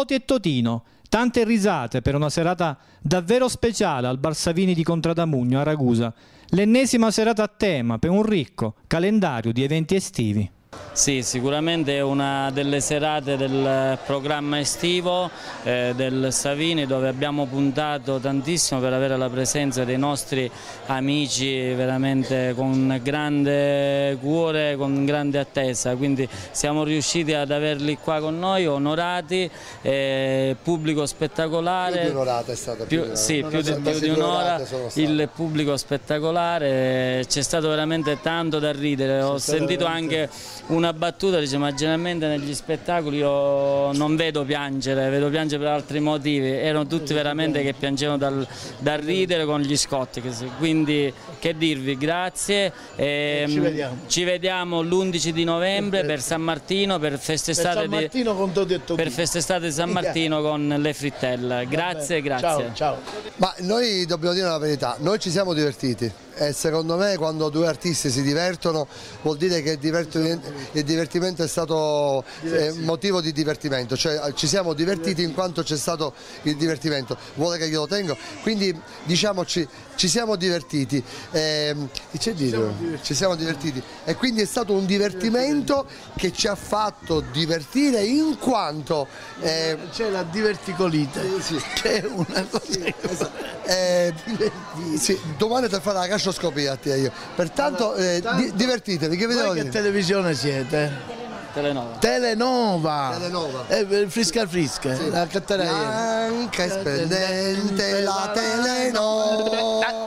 Toti e Totino. Tante risate per una serata davvero speciale al Bar Savini di Contradamugno a Ragusa. L'ennesima serata a tema per un ricco calendario di eventi estivi. Sì, sicuramente è una delle serate del programma estivo del Savini, dove abbiamo puntato tantissimo per avere la presenza dei nostri amici veramente con grande cuore, con grande attesa, quindi siamo riusciti ad averli qua con noi, onorati, pubblico spettacolare. Più di un'orata è stata, sì, più di un'ora, il pubblico spettacolare, c'è stato veramente tanto da ridere, ho sentito anche una battuta, dice, ma generalmente negli spettacoli io non vedo piangere, vedo piangere per altri motivi, erano tutti veramente che piangevano dal ridere con gli scotti, quindi che dirvi, grazie, ci vediamo l'11 di novembre per San Martino, per festestate di San Martino con le frittelle, grazie, grazie. Ciao. Ma noi dobbiamo dire la verità, noi ci siamo divertiti. E secondo me quando due artisti si divertono vuol dire che il divertimento è stato motivo di divertimento, cioè ci siamo divertiti in quanto c'è stato il divertimento, vuole che io lo tengo, quindi diciamoci ci siamo divertiti, ci siamo divertiti e quindi è stato un divertimento che ci ha fatto divertire in quanto c'è la diverticolite, che è una cosa sì, domani te farò la cascioscopia a te io, pertanto divertitevi, che vedevo che televisione siete? Telenova. Frisca, sì. La Anche e splendente la Telenova.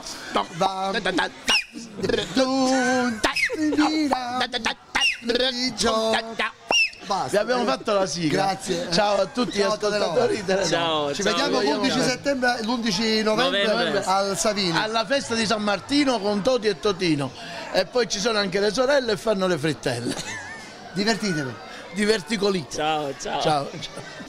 Basta, vi abbiamo fatto la sigla. Grazie. Ciao a tutti gli ascoltatori. Ciao. Ci vediamo l'11 novembre al Savini. Alla festa di San Martino con Toti e Totino. E poi ci sono anche le sorelle e fanno le frittelle. Divertitevi. Diverticolite. Ciao.